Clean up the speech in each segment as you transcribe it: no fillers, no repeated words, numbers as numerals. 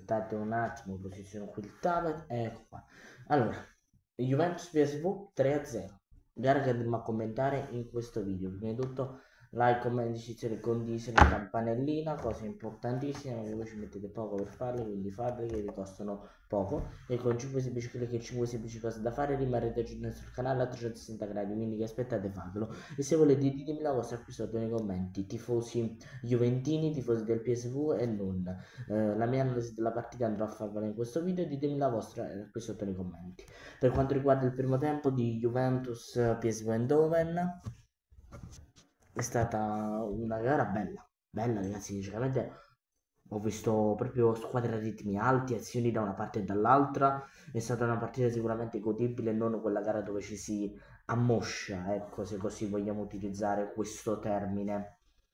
aspettate un attimo, posiziono qui il tablet, ecco qua. Allora, Juventus PSV 3-0, gara che andremo a commentare in questo video. Prima di tutto like, comment, decisione, condivisione, campanellina, cose importantissime che voi ci mettete poco per farle, quindi farle che vi costano poco, e con 5 semplici clic e 5 semplici cose da fare rimarrete aggiornati sul canale a 360 gradi, quindi che aspettate, fatelo. E se volete ditemi la vostra qui sotto nei commenti, tifosi juventini, tifosi del PSV e non. La mia analisi della partita andrò a farvela in questo video, ditemi la vostra qui sotto nei commenti. Per quanto riguarda il primo tempo di Juventus PSV Eindhoven, è stata una gara bella ragazzi, sinceramente ho visto proprio squadre a ritmi alti, azioni da una parte e dall'altra, è stata una partita sicuramente godibile, non quella gara dove ci si ammoscia, ecco, se così vogliamo utilizzare questo termine.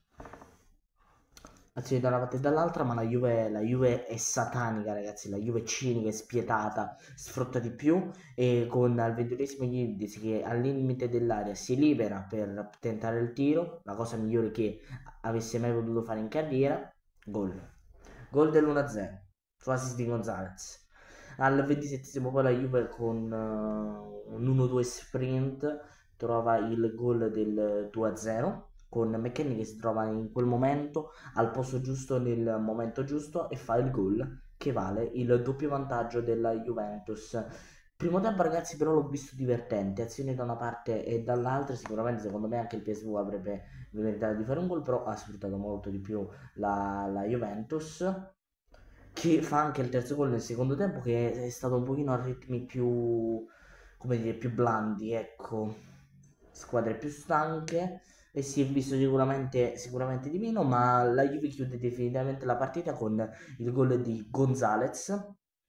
Azioni da una parte e dall'altra, ma la Juve è satanica ragazzi, la Juve è cinica, è spietata, sfrutta di più, e con al 21esimo Yildiz che al limite dell'area si libera per tentare il tiro, la cosa migliore che avesse mai potuto fare in carriera, gol dell'1-0 su assist di Gonzalez. Al 27esimo poi la Juve con un 1-2 sprint trova il gol del 2-0 con McKennie che si trova in quel momento al posto giusto nel momento giusto e fa il gol che vale il doppio vantaggio della Juventus. Primo tempo ragazzi però l'ho visto divertente, azioni da una parte e dall'altra, sicuramente secondo me anche il PSV avrebbe meritato di fare un gol, però ha sfruttato molto di più la Juventus, che fa anche il terzo gol nel secondo tempo, che è stato un pochino a ritmi più, come dire, più blandi, ecco, squadre più stanche, e si è visto sicuramente di meno, ma la Juve chiude definitivamente la partita con il gol di Gonzalez,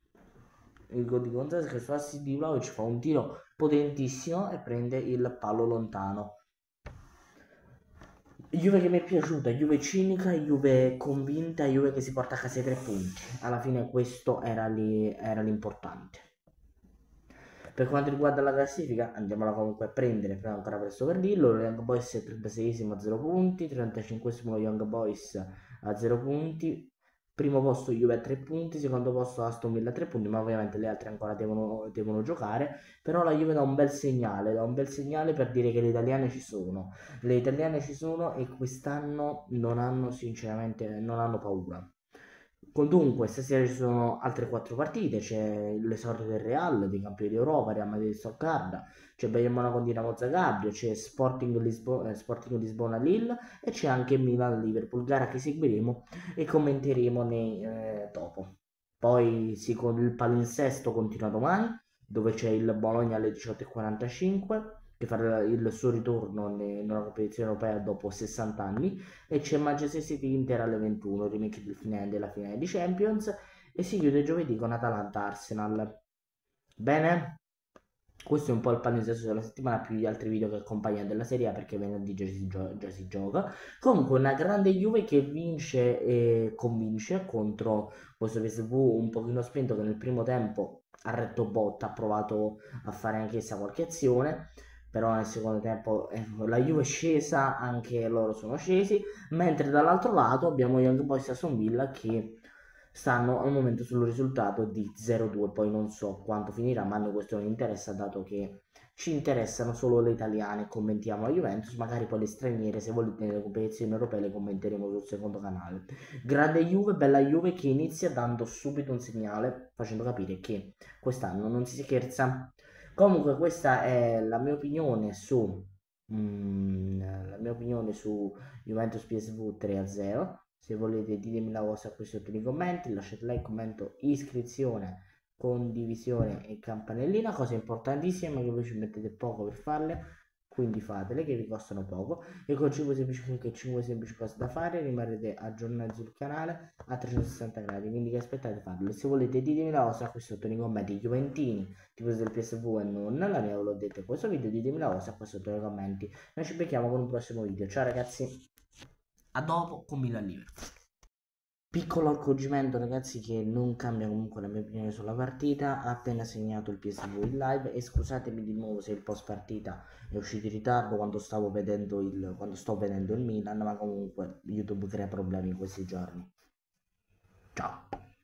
che su assist di Vlahovic fa un tiro potentissimo e prende il palo lontano. Juve che mi è piaciuta, Juve cinica, Juve convinta, Juve che si porta a casa i 3 punti. Alla fine questo era l'importante. Per quanto riguarda la classifica, andiamola comunque a prendere, però ancora presto per dirlo. Lo Young Boys è 36esimo a 0 punti, 35esimo Young Boys a 0 punti, primo posto Juve a 3 punti, secondo posto Aston Villa a 3 punti, ma ovviamente le altre ancora devono giocare. Però la Juve dà un bel segnale per dire che le italiane ci sono e quest'anno non hanno sinceramente, non hanno paura. Dunque, stasera ci sono altre 4 partite, c'è l'esordio del Real, dei campioni d'Europa, Real Madrid Stoccarda, c'è Bayern Monaco Dinamo Zagabria, c'è Sporting Lisbona Lille e c'è anche Milan Liverpool, gara che seguiremo e commenteremo dopo. Poi con il palinsesto continua domani, dove c'è il Bologna alle 18:45 che farà il suo ritorno nella competizione europea dopo 60 anni, e c'è Manchester City Inter alle 21, remake della finale di Champions, e si chiude giovedì con Atalanta Arsenal. Bene, questo è un po' il palinsesto della settimana, più gli altri video che accompagnano della Serie A, perché venerdì già si gioca. Comunque una grande Juve che vince e convince contro questo PSV un pochino spento, che nel primo tempo ha retto botta, ha provato a fare anch'essa qualche azione, però nel secondo tempo la Juve è scesa, anche loro sono scesi, mentre dall'altro lato abbiamo Young Boys Aston Villa che stanno al momento sul risultato di 0-2, poi non so quanto finirà, ma a noi questo non interessa, dato che ci interessano solo le italiane, commentiamo la Juventus, magari poi le straniere, se volete, nelle competizioni europee le commenteremo sul secondo canale. Grande Juve, bella Juve che inizia dando subito un segnale, facendo capire che quest'anno non si scherza. Comunque questa è la mia opinione su Juventus PSV 3-0. Se volete ditemi la vostra qui sotto nei commenti, lasciate like, commento, iscrizione, condivisione e campanellina, cose importantissime che voi ci mettete poco per farle, quindi fatele che vi costano poco, e con 5 semplici cose da fare rimarrete aggiornati sul canale a 360 gradi, quindi che aspettate farlo. E se volete ditemi la vostra qui sotto nei commenti, Juventini, tifosi del PSV e non, la mia ve l'ho detto in questo video, ditemi la vostra qua sotto nei commenti. Noi ci becchiamo con un prossimo video, ciao ragazzi, a dopo con Milan Liverpool. Piccolo accorgimento ragazzi, che non cambia comunque la mia opinione sulla partita, ha appena segnato il PSV in live, e scusatemi di nuovo se il post partita è uscito in ritardo quando sto vedendo il Milan, ma comunque YouTube crea problemi in questi giorni. Ciao.